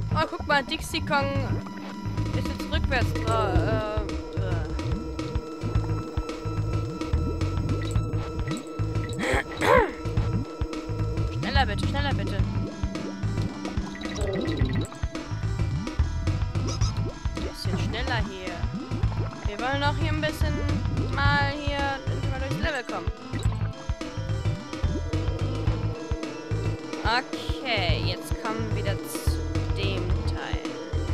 Oh, guck mal, Dixie Kong ist jetzt rückwärts. Schneller bitte, schneller bitte. Ein bisschen schneller hier. Wir wollen noch hier ein bisschen mal durchs Level kommen. Okay, jetzt kommen wir wieder zu dem Teil.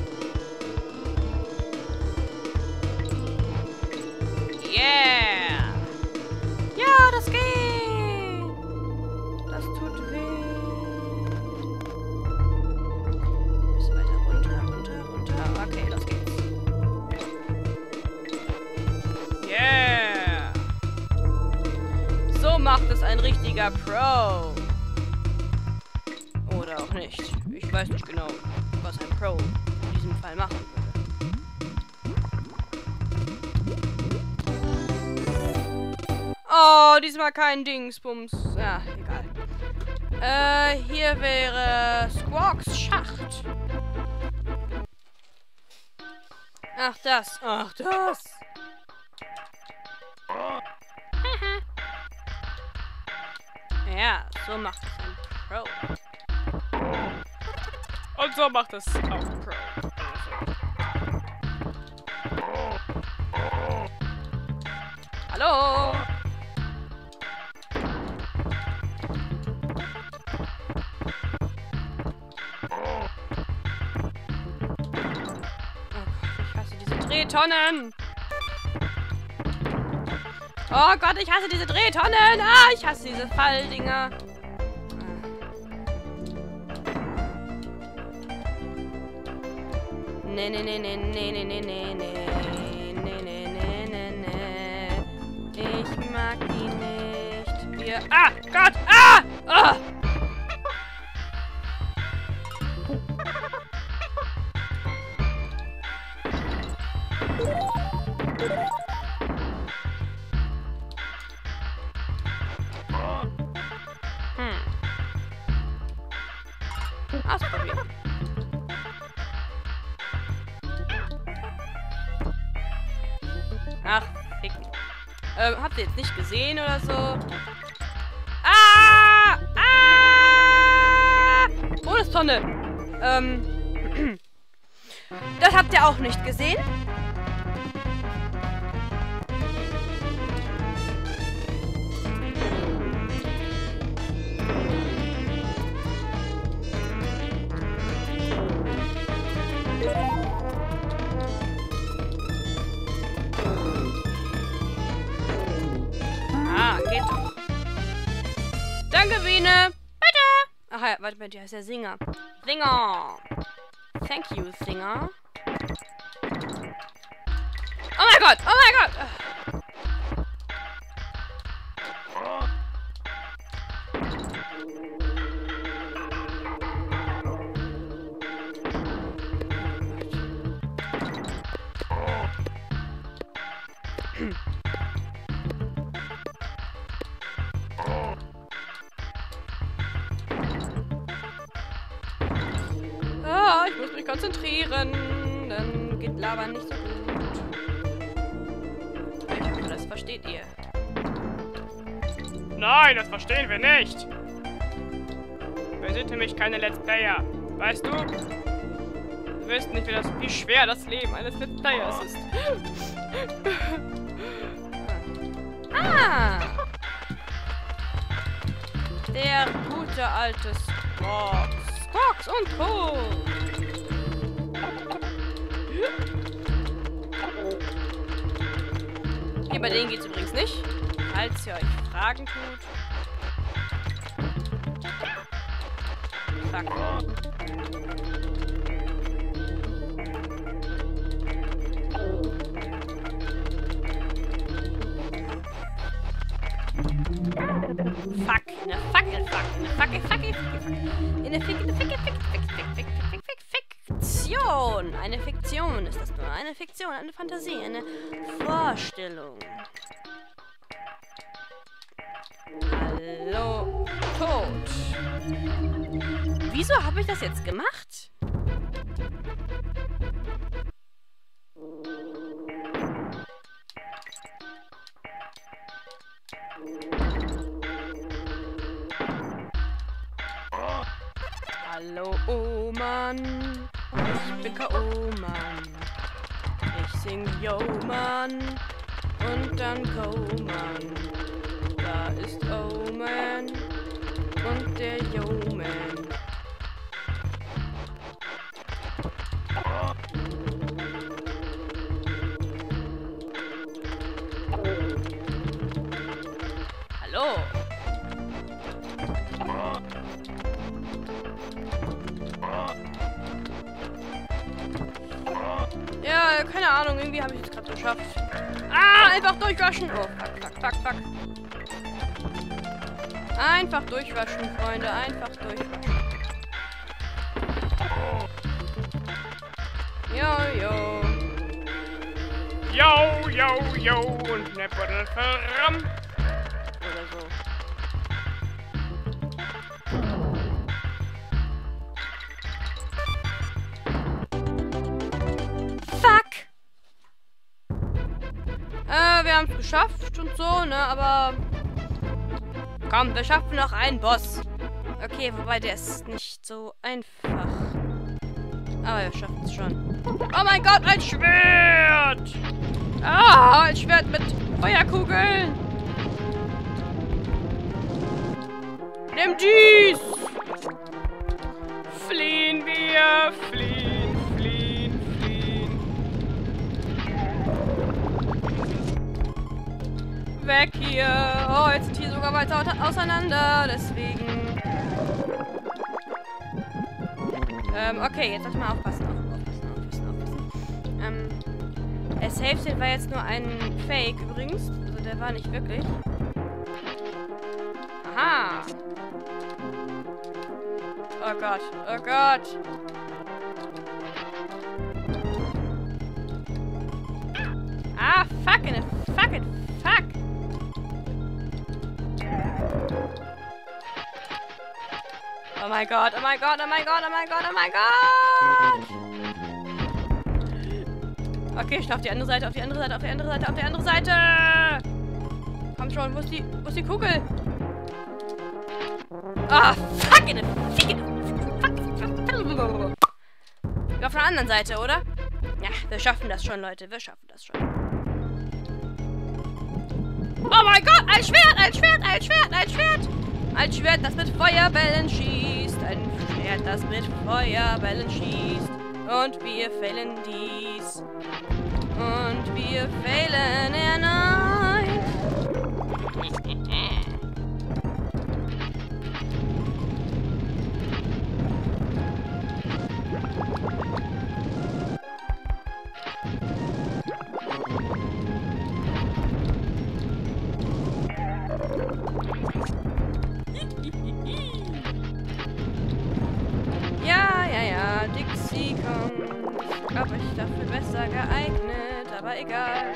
Yeah! Ja, das geht! Das tut weh. Ein bisschen weiter runter. Okay, los geht's. Yeah! So macht es ein richtiger Pro. Oder auch nicht. Ich weiß nicht genau, was ein Pro in diesem Fall machen würde. Oh, diesmal kein Dingsbums. Ja, egal. Hier wäre Squawks Schacht. Ach, das. Ach, das. Ja, so macht es ein Pro. Und so macht es auch Pro. Hallo? Ich hasse diese Drehtonnen. Oh Gott, ich hasse diese Drehtonnen. Ah, ich hasse diese Falldinger. Nee. Ich mag die nicht. Wir. Ah, Gott! Ah! Oh! Ausprobieren. Ach, fick. Habt ihr jetzt nicht gesehen oder so? Ah! Ah! Todestonne! Das habt ihr auch nicht gesehen? Geht doch. Danke, Biene. Bitte. Ach ja, warte, die heißt ja Singer. Singer. Thank you, Singer. Oh mein Gott, oh mein Gott. Ich muss mich konzentrieren. Dann geht Lava nicht so gut. Ich hoffe, das versteht ihr. Nein, das verstehen wir nicht. Wir sind nämlich keine Let's Player. Weißt du? Du weißt nicht, wie schwer das Leben eines Let's Players ist. Ah! Der gute alte Squawks und Co. Hier bei denen geht's übrigens nicht. Falls ihr euch Fragen tut. Fuck. Fiktion. Eine Fiktion ist das nur. Eine Fiktion, eine Fantasie, eine Vorstellung. Hallo, Tod. Wieso habe ich das jetzt gemacht? Hallo, oh Mann. Ich bin K.O. Mann. Ich sing Yo Mann. Und dann Go-Man. Da ist O-Man und der Yo-Man. Hallo. Ja, keine Ahnung, irgendwie habe ich es gerade geschafft. Ah, einfach durchwaschen. Oh, fuck. Einfach durchwaschen, Freunde. Einfach durchwaschen. Jo. Yo, und ne Buddel verram. Oder so. Fuck! Wir haben es geschafft und so, ne, aber... Komm, wir schaffen noch einen Boss. Okay, wobei der ist nicht so einfach. Aber wir schaffen es schon. Oh mein Gott, ein Schwert! Ah, ein Schwert mit Feuerkugeln! Nimm dies! Fliehen wir, fliehen. Weg hier! Oh, jetzt sind hier sogar weiter auseinander, deswegen... Okay, jetzt lass mal aufpassen. Safe State war jetzt nur ein Fake übrigens. Also der war nicht wirklich. Aha! Oh Gott. Ah, fuck it. Oh mein Gott. Okay, ich schlaf auf die andere Seite, auf die andere Seite. Komm schon, wo ist die Kugel? Ah, fuck it. Auf der anderen Seite, oder? Ja, wir schaffen das schon, Leute. Oh mein Gott, ein Schwert! Ein Schwert, das mit Feuerbällen schießt. Ein Schwert, das mit Feuerbällen schießt. Und wir fällen dies. Und wir fällen erneut. Ja, Dixie kommt. Aber ich dafür besser geeignet, aber egal.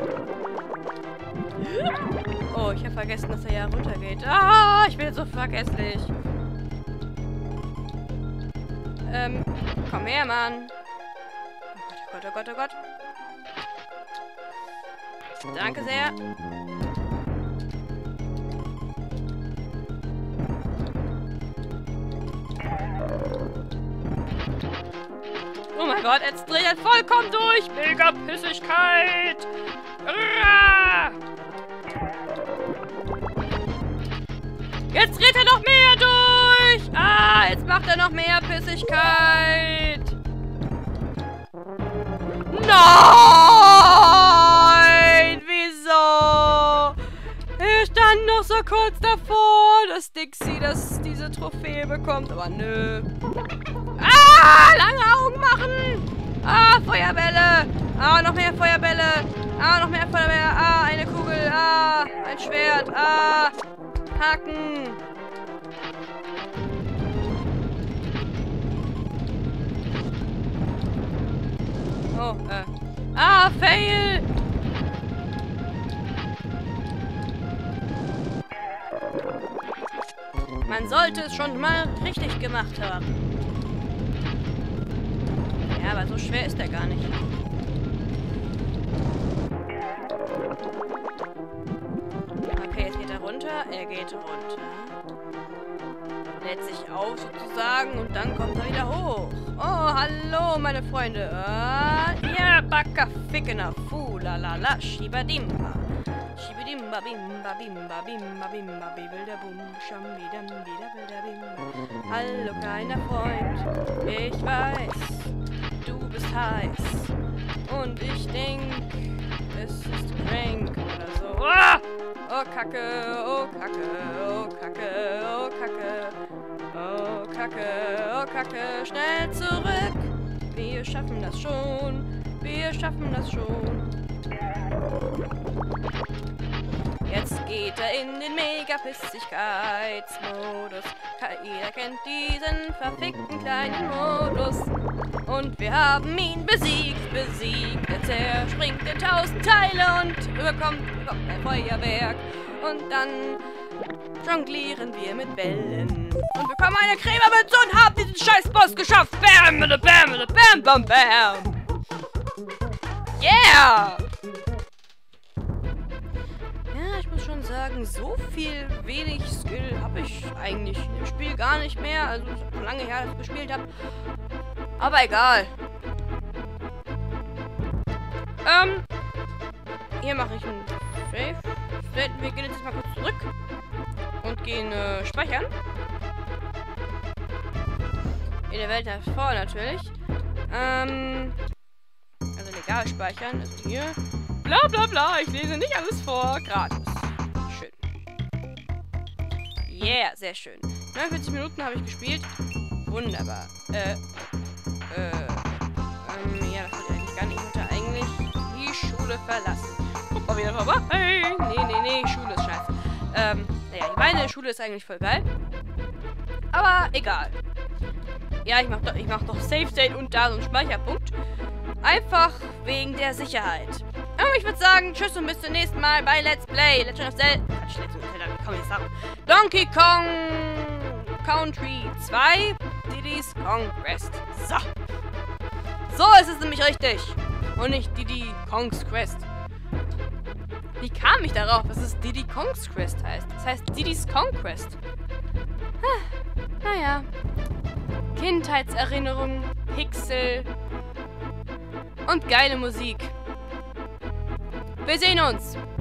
Oh, ich habe vergessen, dass er ja runtergeht. Ah, ich bin so vergesslich. Komm her, Mann. Oh Gott. Danke sehr. Oh mein Gott, jetzt dreht er vollkommen durch. Mega Pissigkeit. Rah! Jetzt dreht er noch mehr durch. Ah, jetzt macht er noch mehr Pissigkeit. Nein! Wieso? Er stand noch so kurz davor, dass Dixie diese Trophäe bekommt. Aber nö. Ah, lange Augen machen. Ah, Feuerbälle. Ah, noch mehr Feuerbälle. Ah, noch mehr Feuerbälle. Ah, eine Kugel. Ah, ein Schwert. Ah, Haken. Oh, Ah, Fail. Man sollte es schon mal richtig gemacht haben. Ja, aber so schwer ist der gar nicht. runter, er geht runter. Lädt sich auf sozusagen und dann kommt er wieder hoch. Oh, hallo meine Freunde. Ja, Backerfickener. Fulalala, Schibadimba. Schibadimba, bimba, bimba, bimba, bimba, bibelderbum, schambidam, bidabildabim. Hallo kleiner Freund, ich weiß, du bist heiß. Und ich denk, es ist crank oder so. Oh Kacke, oh Kacke, oh Kacke, oh Kacke. Oh Kacke, oh Kacke, schnell zurück. Wir schaffen das schon, wir schaffen das schon. Jetzt geht er in den Mega-Fissigkeitsmodus. Jeder kennt diesen verfickten kleinen Modus. Und wir haben ihn besiegt. Er zerspringt in 1000 Teile und bekommt ein Feuerwerk. Und dann jonglieren wir mit Bällen. Und bekommen eine Krämermütze und haben diesen scheiß Boss geschafft. Bam, bam, bam, bam, bam. Yeah! Ja, ich muss schon sagen, so viel wenig Skill habe ich eigentlich im Spiel gar nicht mehr. Also schon lange her, dass ich gespielt habe. Aber egal. Hier mache ich einen Save. Wir gehen jetzt mal kurz zurück. Und gehen speichern. In der Welt davor natürlich. Also legal speichern. Also hier. Bla bla bla. Ich lese nicht alles vor. Gratis. Schön. Yeah, sehr schön. 49 Minuten habe ich gespielt. Wunderbar. Ja, das wollte ich eigentlich gar nicht. Ich wollte eigentlich die Schule verlassen. Guck mal wieder vorbei. Hey. Nee. Schule ist scheiße. Naja, meine Schule ist eigentlich voll geil. Aber egal. Ja, ich mach doch Save State und da so einen Speicherpunkt. Einfach wegen der Sicherheit. Aber ich würde sagen, tschüss und bis zum nächsten Mal bei Let's Play. Legend of Zelda. Donkey Kong Country 2 Diddy's Kong Quest. So. So ist es nämlich richtig. Und nicht Diddy Kong's Quest. Wie kam ich darauf, dass es Diddy Kong's Quest heißt? Das heißt Diddy's Kong Quest. Naja. Kindheitserinnerungen, Pixel und geile Musik. Wir sehen uns.